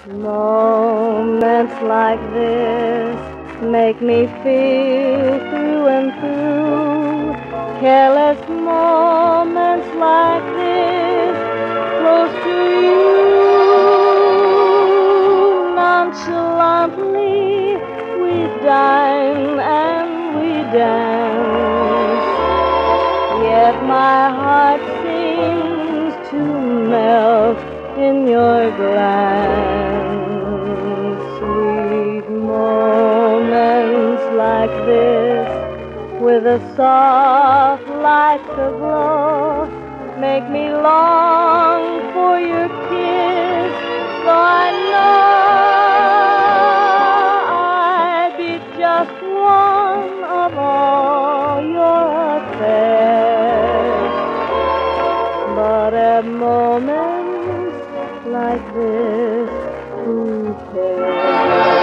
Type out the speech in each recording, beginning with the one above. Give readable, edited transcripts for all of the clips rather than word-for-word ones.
Moments like this make me feel through and through. Careless moments like this, close to you. Nonchalantly we dine and we dance, yet my heart seems to melt in your glance. Sweet moments like this, with a soft light to glow, make me long for your kiss. Though I know I'd be just one of all your affairs, but at moments like this, who cares?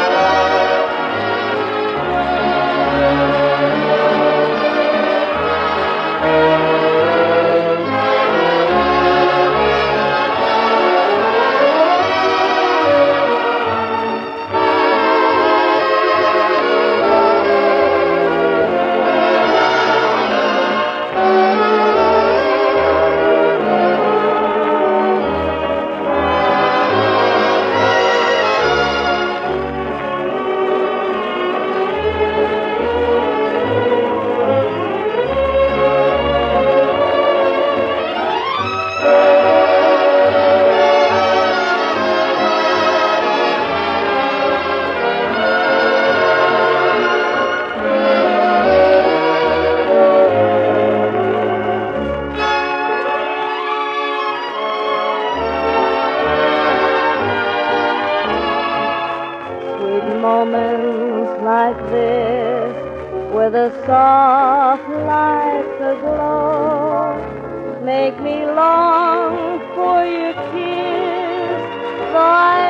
Moments like this, with a soft light to glow, make me long for your kiss. Though I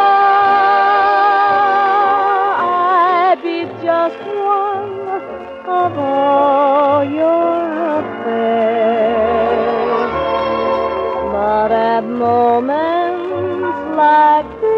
know I'd be just one of all your affairs, but at moments like this,